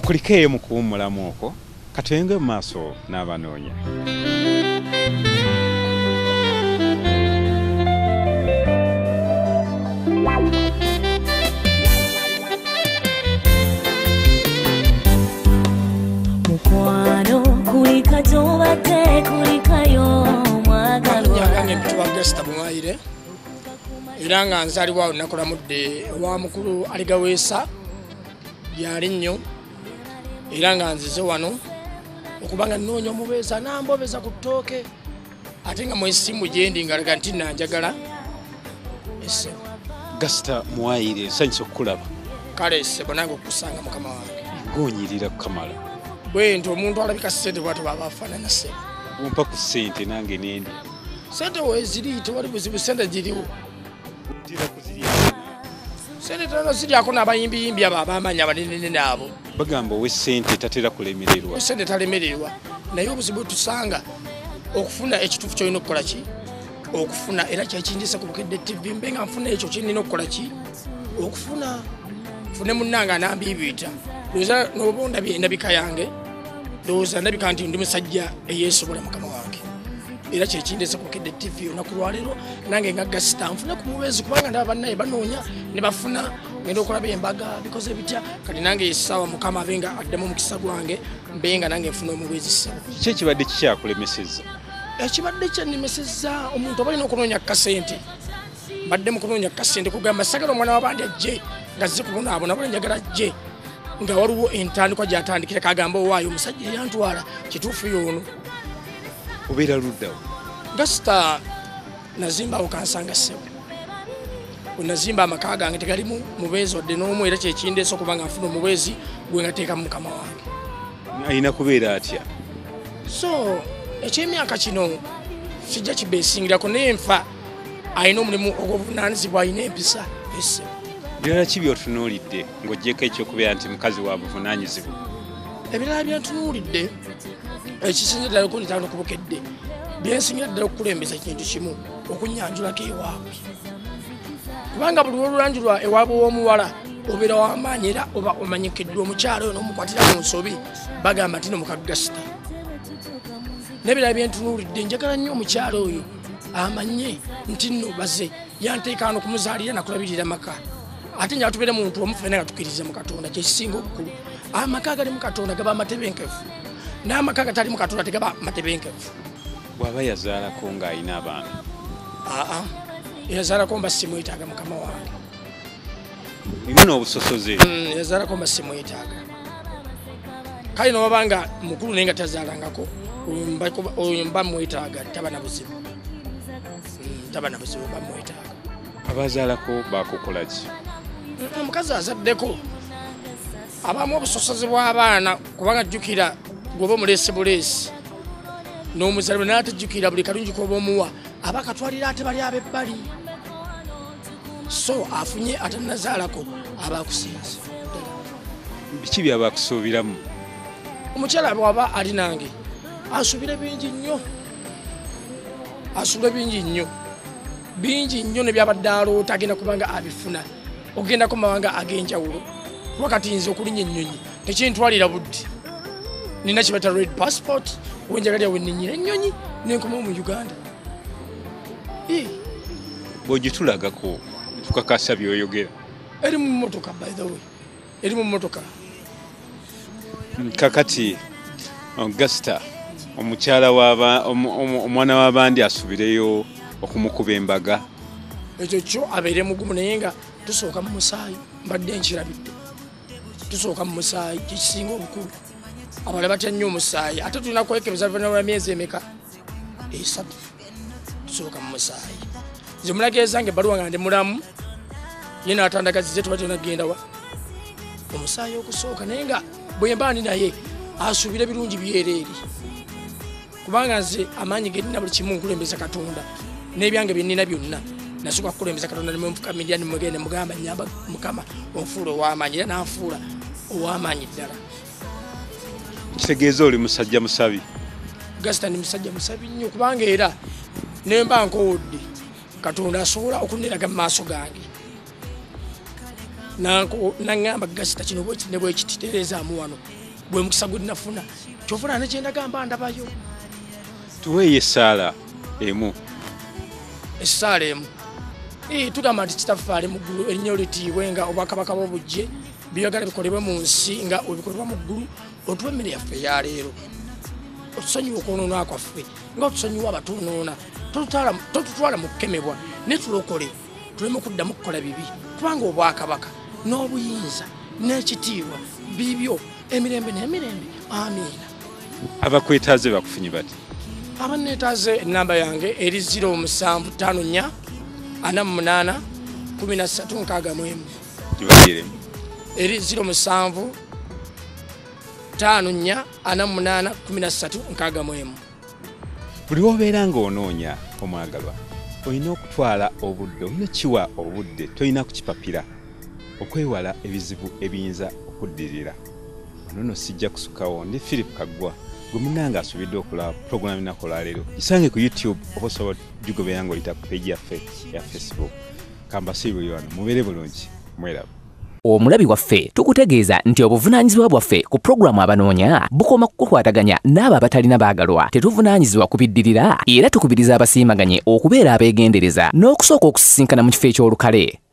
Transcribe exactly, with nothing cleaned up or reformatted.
mukulikeeyo mu kuwummulamu okwo katwenge mu maaso n'abanoonya. Mukwano kulika tobadde kulikayo mwagalwa yange mtuwa Gesta Bumwaire era nga nzalibwa olunaku lamudde wa mukulu aligaweesa yali nnyo era nga nzize wano okubanga nnoonya omubeeza nambobeza ku ttooke ate nga mwesimu gyendi ngalaga nti nanjagala ese Gesta Bumwaire nsanyusa okukulaba. kale sebo nange okusanga mukama wange Gonyirira kukamala. bwe nti omuntu alabika ssente bwatu baba afaanana sebo Bumpa ku ssente nange nendi. sente weziri tewali buzibu sente giriwo Ntira kuzirya. sente tano ziryako n'abayimbiyimbi abo abamanyi abanenene naabo Bagamba owe ssente tatera kulemererwa. sente talemererwa naye obuzibu tusanga okufuna ekituufu kyolina okukola ki okufuna era kyekindisa ku Bukedde T V mbe nga nfuna ekyo kinina okukola ki okufuna fune munnanga anambiibiyita ndowooza n'oba ondabye endabika yange ndowooza ndabika nti ndi musajja eyeesobola mukama wange era kyekindisa ku Bukedde T V olunaku lwaleero nange nga Gesta nfuna ku mubeezi kubanga ndaba bannaye banoonya ne bafuna ngenda okulaba embaga bikoze bitya kati nange essaawa mukama abenga addamu omukisa gwange mbenga nange nfuna omubeezi ssebo Ki ekibadde kikyakulemesezza? ekibadde kyannemesezza omuntu oba alina okunoonya kasente mbadde mu kunoonya kasente kugamba sagala omwana wabandi ajje ngazze kubonaabona bula njagala ajje nga waliwo entandikwa gyatandikira kagamba owaayo omusajja eyantwala kituufu yoono Obeera luddawo. Gesta nazimbawo kansanga ssebo wenazimba amaka gange tegalimu mubeezi wadde n'omu era kyekindeesa okuba nga nfuna omubeezi gwe ngateekamu mukama wange Ayina kubeera atya? so ekyemyaka kino kijja kibeesingirako naye nfa alina omulimu ogw'obuvunaanyizibwa alina empisa esse Birala ki by'otunuulidde ng'oggyeko ekyokubeera nti mukazi wa buvunaanyizibwa? ebirala byentunuulidde ekisingira ddala okunitaano ku Bukedde byensingira ddala okukulembeza kintu kimu okunyanjulako ewaabwe kubanga buli lwolulanjulwa ewaabwe w'omuwala obeera w'amaanyi era oba omanyikiddwa omukyalo oyo n'omukwatira mu nsobi bagamba nti nomuka Gesta n'ebirala byentunuulidde njagala nnyo omukyalo oyo amanye nti nno baze yanteekaano kumuzaalira nakulabirira maka ate nja tubeere muntu omu ffenna nga tukkiriza mu Katonda kyekisinga obukulu amaka agali mu Katonda gaba amatebenkevu n'amaka agatali mu Katonda tegaba matebenkevu Bw'aba yazaalako ng'ayina abaana. aa yazaalako mba simwetaaga mukama wange Olina n'obusosoze. Mm, yazaalako mba simwetaaga kale nowaba nga mukulu naye nga tazaalangako oyo mba mwetaaga taba na buzibu Mm, taba na buzibu mba mwetaaga Abazaalako baakukola ki? Mm, omukazi azaddeko abamu obusosozi bw'abaana kubanga jjukira gwoba omuleese buleesi n'omuzalibwa n'atajjukira buli kalungi koba omuwa aba akatwalira ate bali ab'ebbali so afunye atanazaalako aba akusinze Biki by'abaakusuubiramu? omukyala bw'aba ali nange asuubira bingi nnyo asuubira bingi nnyo bingi nnyo ne byabadde aloota agenda kubanga abifuna okugenda ku mawanga ag'enjawulo wakati nze okulinya ennyonyi tekintwalira budde nina kibata red passport wenjagalya wenninyira ennyonyi nenkoma mu Uganda Bw'ogitulagako tukakasa by'oyogera. eri mu mmotoka by the way eri mu mmotoka Kakati Gesta omukyala w'aba omwana w'abandi asubireyo okumukuba embaga. ekyo kyo abeere mugumu naye nga tusooka mu musaayi mbadde nkirabidde tusooka mu musaayi kyekisinga obukulu abala batya nnyo omusaayi ate tulina kwekebeza luvannyuma lwa myezi emeka esatu tusooka mu musaayi nze mulageeza nga ebbaluwa nga ndi mulamu ye n'atandagazize tuba tonagenda wa omusaayi okusooka naye nga bwe mba ndi naye asuubira birungi byereeri kubanga nze amaanyi ge nnina buli kimu nkulembeza Katonda n'ebyange bye nnina byonna nasooka kukulembeza Katonda nemufukamirira nemugenda mugamba nnyamba Mukama onfuula ow'amaanyi era n'anfuula ow'amaanyi ddala Kitegeeza oli musajja musabi. Gesta ni musajja musabi nnyo kubanga era nemba nkowodde Katonda asobola okuniraga mu maaso gange nanko nangamba gasita kino bwe ne bwe kititereza mu wano bwe mukisa gwe nafuna kyofuna ne kyenda gamba ndabayo tuweye sala emu essala emu eh tugamba nti kitafale mu ggulu erinyo litiibwe nga obwakabaka bw'obujje biyagala bikolebwe mu nsi nga obikolebwa mu ggulu otuwe emmere yaffe ya leero otusonyiwa okwonoona kwaffe nga otusonyiwa abatuunoona totutwala mu kukemebwa ne tulokole tuleme kuddamu kukola bibi kubanga obwakabaka n'obuyinza n'ekitiibwa bibyo emirembe n'emirembe amiina abakwetaaze bakufunye bati abanneetaaze ennamba yange eri ziro musanvu ttaano nnya ana mu munaana kumi na ssatu nkaaga mu emu kibayiremu eri ziro musanvu ttaano nnya ana mu munaana kumi na ssatu nkaaga mu emu buli wobeera ng'onoonya omwagalwa olina okutwala obudde olina kiwa obudde tolina kukipapira okwewala ebizibu ebiyinza okuddirira nono sijja kusukawo ndi Philip Kaggwa gwe munnange asubidde okulaba puroguramu inakola leero gisange ku YouTube oba osobola gigoberera ng'oyita ku peegi yaffe ya Facebook kambasibuli wano mubeere bulungi mweraba omulabi waffe tukutegeeza nti obuvunaanyizibwa bwaffe ku pulogulaamu abanoonya bukoma kukukwataganya n'abo abatalina baagalwa tetuvunaanyizibwa kubiddirira era tukubiriza abasiimaganye okubeera abeegendereza n'okusooka okusisinkana mu kifo eky'olukale